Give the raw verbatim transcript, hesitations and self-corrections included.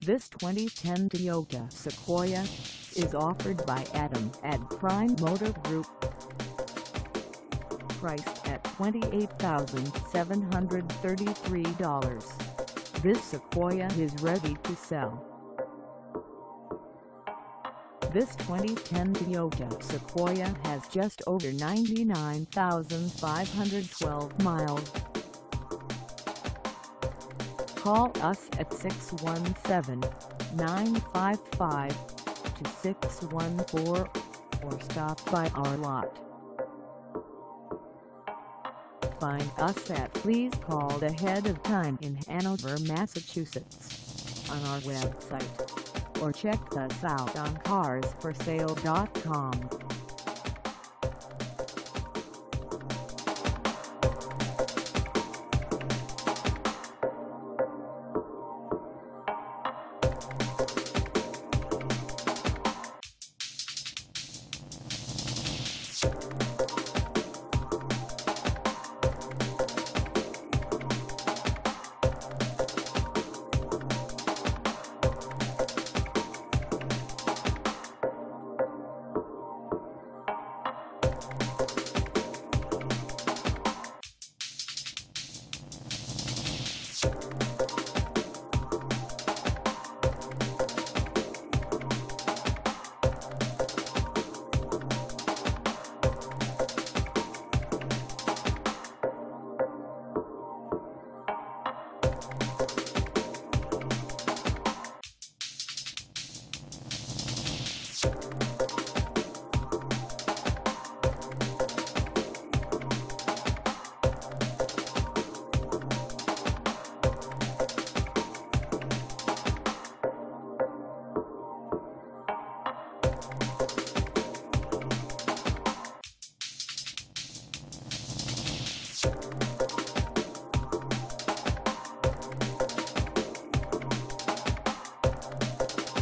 This twenty ten Toyota Sequoia is offered by Adam at Prime Motor Group. Priced at twenty-eight thousand seven hundred thirty-three dollars, this Sequoia is ready to sell. This twenty ten Toyota Sequoia has just over ninety-nine thousand five hundred twelve miles. Call us at six one seven, nine five five, two six one four or stop by our lot. Find us at Please Call Ahead of Time in Hanover, Massachusetts, on our website, or check us out on cars for sale dot com. You